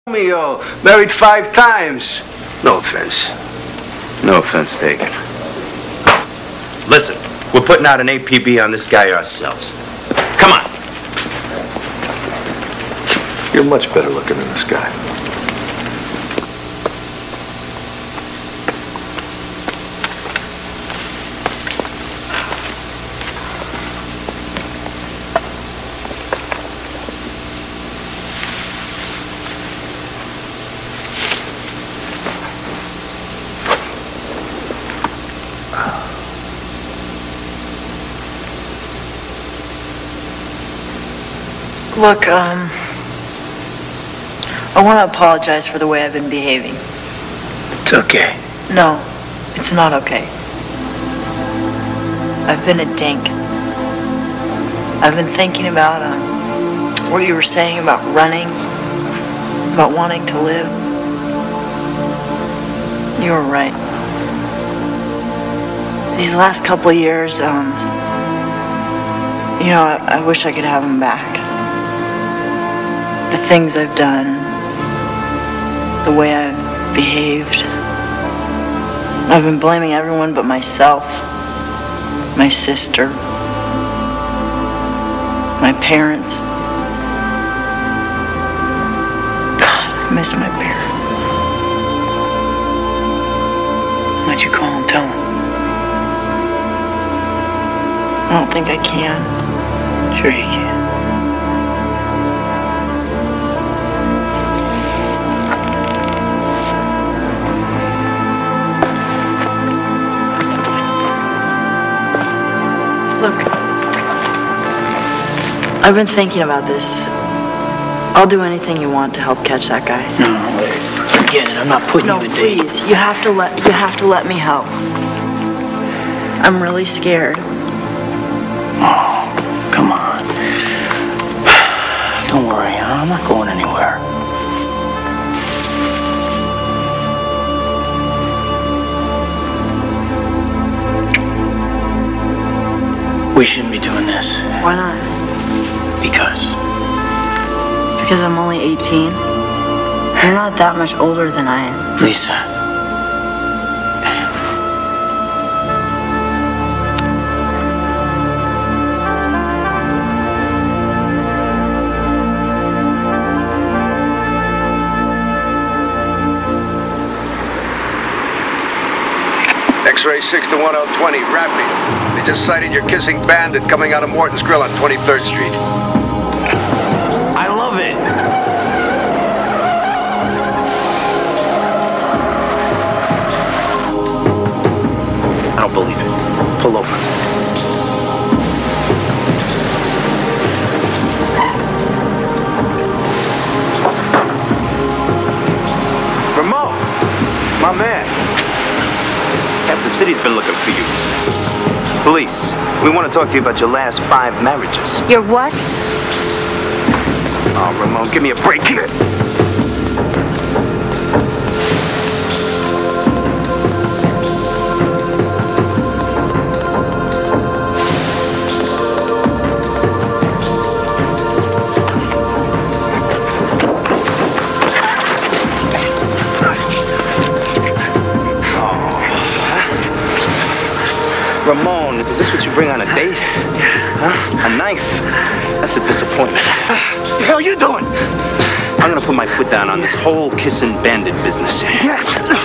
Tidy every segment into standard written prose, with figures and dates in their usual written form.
Romeo, married 5 times. No offense. No offense taken. Listen, we're putting out an APB on this guy ourselves. Come on. You're much better looking than this guy. Look, I want to apologize for the way I've been behaving. It's okay. No, it's not okay. I've been a dink. I've been thinking about what you were saying about running, about wanting to live. You were right. These last couple of years, you know, I wish I could have them back. The things I've done, the way I've behaved. I've been blaming everyone but myself, my sister, my parents. God, I miss my parents. Why'd you call and tell him? I don't think I can. Sure you can. Look, I've been thinking about this. I'll do anything you want to help catch that guy. No, forget it. I'm not putting you in danger. No, please. You have to let me help. I'm really scared. Oh, come on. Don't worry, I'm not going anywhere. We shouldn't be doing this. Why not? Because I'm only 18? You're not that much older than I am. Lisa. X-ray 6 to 1020, Raffy. They just sighted your kissing bandit coming out of Morton's Grill on 23rd Street. I love it. I don't believe it. Pull over. Ramon, my man. Half the city's been looking for you. Police, we want to talk to you about your last 5 marriages. Your what? Oh, Ramon, give me a break here. Ramon, is this what you bring on a date? Huh? A knife? That's a disappointment. What the hell are you doing? I'm gonna put my foot down on this whole kissing bandit business. Yeah.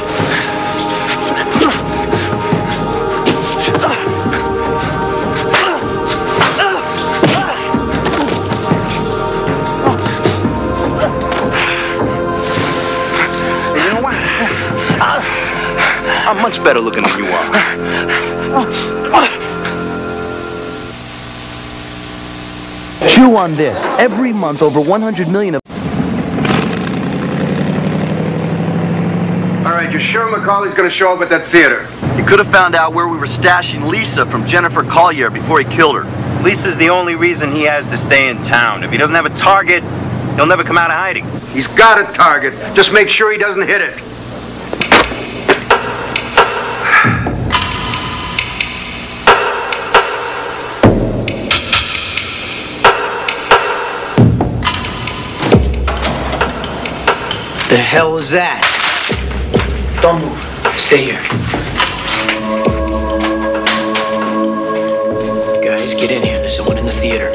You know what? I'm much better looking than you are. Chew on this. Every month, over 100 million of... All right, you're sure McCauley's going to show up at that theater? He could have found out where we were stashing Lisa from Jennifer Collier before he killed her. Lisa's the only reason he has to stay in town. If he doesn't have a target, he'll never come out of hiding. He's got a target. Just make sure he doesn't hit it. The hell was that? Don't move. Stay here. Guys, get in here. There's someone in the theater.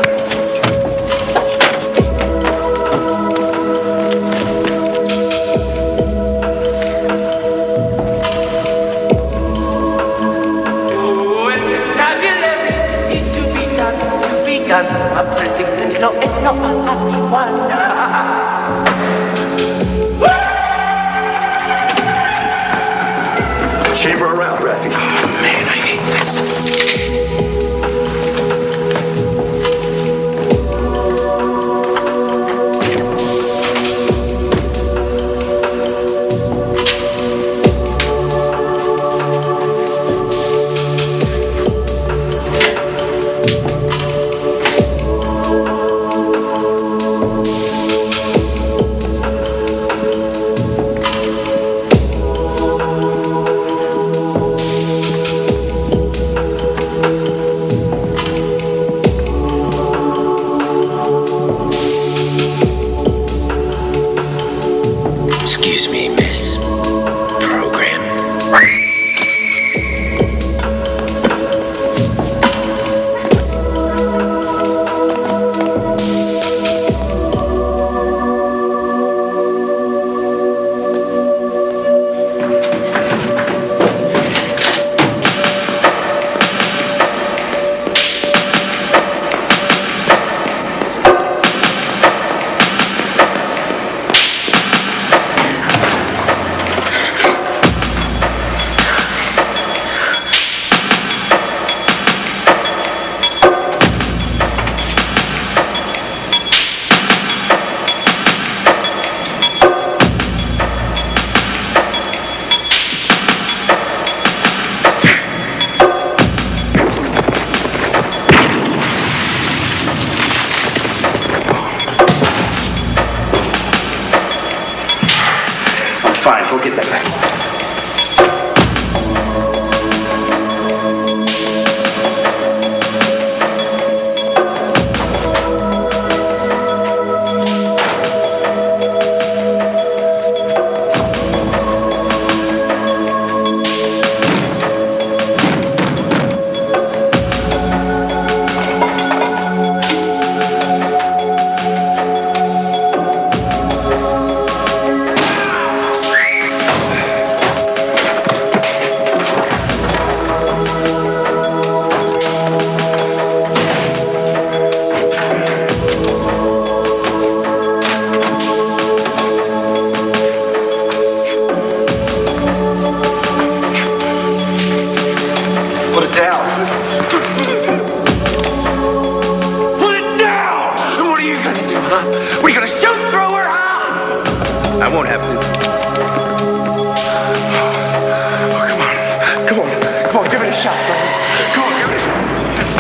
A prediction, no, it's not a happy one. Chamber around, Raffy. Oh, man, I hate this. Excuse me, miss. Program. Fine, go get that guy. Put it down. Put it down! And what are you gonna do, huh? What are you gonna shoot through her, huh? I won't have to. Oh, come on. Come on. Come on, give it a shot, fellas. Come on, give it a shot.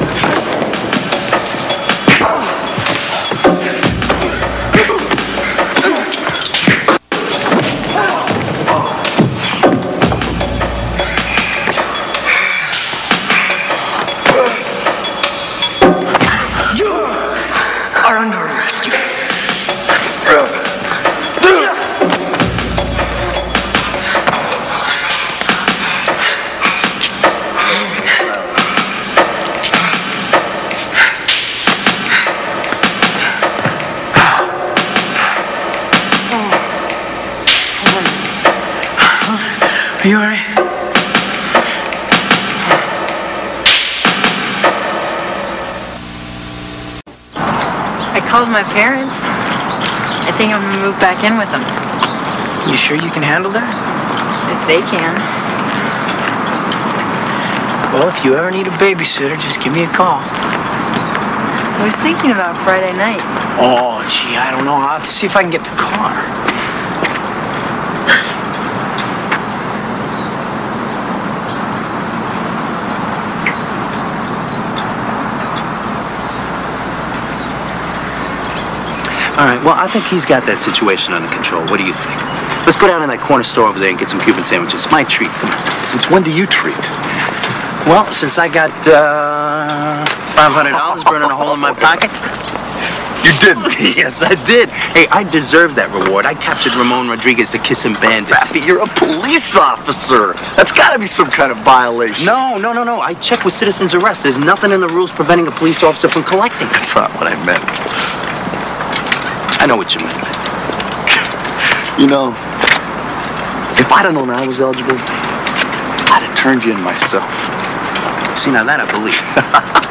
Are under arrest. Are you all right? I called my parents. I think I'm gonna move back in with them. You sure you can handle that? If they can. Well, if you ever need a babysitter, just give me a call. I was thinking about Friday night. Oh, gee, I don't know. I'll have to see if I can get the car. All right, well, I think he's got that situation under control. What do you think? Let's go down in that corner store over there and get some Cuban sandwiches. My treat. Come on. Since when do you treat? Well, since I got $500 burning a hole in my pocket. You didn't. Yes, I did. Hey, I deserve that reward. I captured Ramon Rodriguez, the kissing bandit. Raffy, you're a police officer. That's got to be some kind of violation. No. I checked with citizen's arrest. There's nothing in the rules preventing a police officer from collecting. That's not what I meant. I know what you meant. You know, if I'd have known I was eligible, I'd have turned you in myself. See, now that I believe.